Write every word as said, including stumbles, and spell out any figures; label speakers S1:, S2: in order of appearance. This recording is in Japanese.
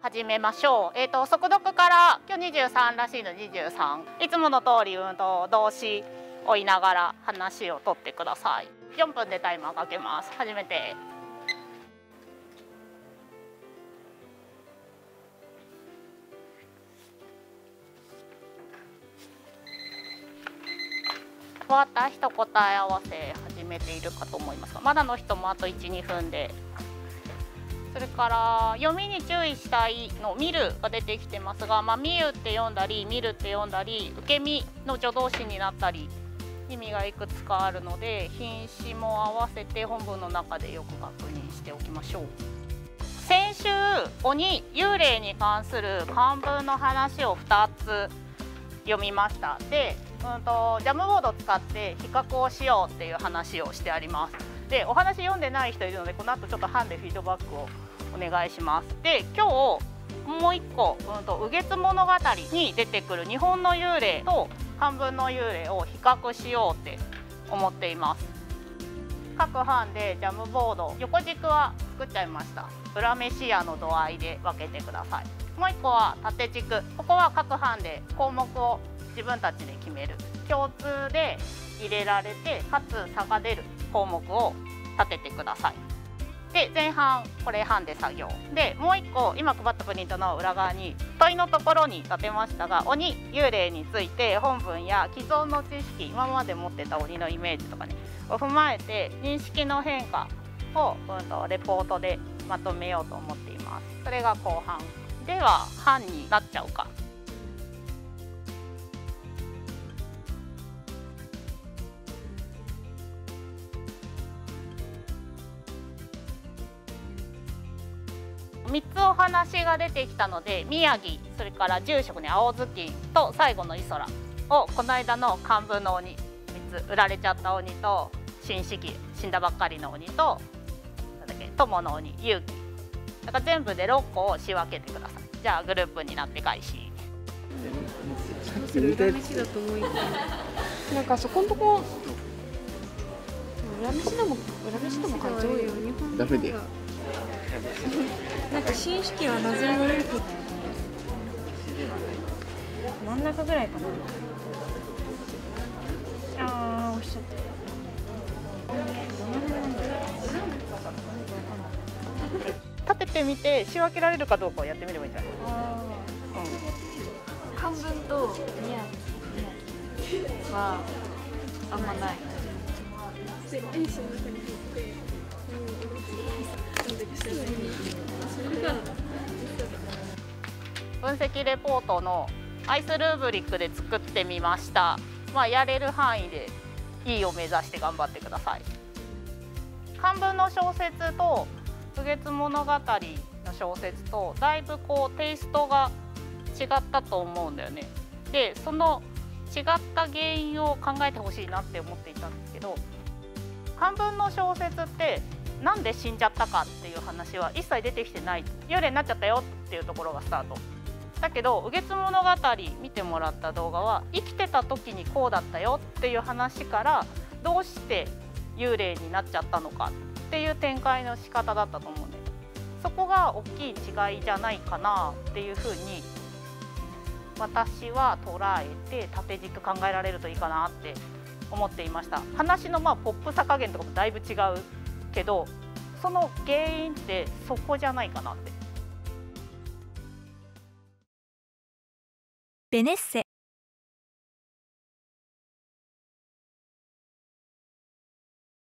S1: 始めましょう。えっ、ー、と速読から今日にじゅうさんらしいのにじゅうさん。いつもの通りうんと動詞を追いながら話を取ってください。よんぷんでタイマーかけます。始めて。終わった人答え合わせ始めているかと思いますが、まだの人もあといち、にふんで。それから読みに注意したいの見るが出てきてますが、まあ、見るって読んだり見るって読んだり受け身の助動詞になったり意味がいくつかあるので、品詞も合わせて本文の中でよく確認しておきましょう。先週鬼幽霊に関する漢文の話をふたつ読みました。で、うんとジャムボードを使って比較をしようっていう話をしてあります。で、お話読んでない人いるので、この後ちょっとハンでフィードバックをお願いします。で、今日もう一個、うんと右月物語に出てくる日本の幽霊と漢文の幽霊を比較しようって思っています。各班でジャムボード横軸は作っちゃいました。裏飯屋の度合いで分けてください。もう一個は縦軸、ここは各班で項目を自分たちで決める、共通で入れられてかつ差が出る項目を立ててください。で、前半これ班で作業で、もう一個今配ったプリントの裏側に問いのところに立てましたが、鬼幽霊について本文や既存の知識、今まで持ってた鬼のイメージとかねを踏まえて認識の変化を、うん、とレポートでまとめようと思っています。それが後半では班になっちゃうか。みっつお話が出てきたので、宮城、それから住職に青ずきんと最後のイソラをこの間の漢文の鬼みっつ、売られちゃった鬼と新式死んだばっかりの鬼となんだっけ友の鬼勇気だから全部でろっこを仕分けてください。じゃあグループになって開始。
S2: それ裏飯だと思いなんかそこのとこ裏飯でも裏飯でも書いちゃうよ。ダメでなんか新式はなぜもよく真ん中ぐらいかな。ああ、押しちゃった。
S1: 立ててみて仕分けられるかどうかをやってみればいいんじゃないですか。
S2: 漢文と宮城はあんまない。
S1: 分析レポートのアイスルーブリックで作ってみました。まあ、やれる範囲でいいを目指して頑張ってください。漢文の小説と右月物語の小説とだいぶこうテイストが違ったと思うんだよね。で、その違った原因を考えてほしいなって思っていたんですけど、漢文の小説ってなんで死んじゃったかっていう話は一切出てきてない。幽霊になっちゃったよっていうところがスタートだけど、右月物語見てもらった動画は生きてた時にこうだったよっていう話からどうして幽霊になっちゃったのかっていう展開の仕方だったと思うんで、そこが大きい違いじゃないかなっていうふうに私は捉えて縦軸考えられるといいかなって思っていました。話のまあポップさ加減とかもだいぶ違うけど、その原因ってそこじゃないかなって。
S3: ベネッセ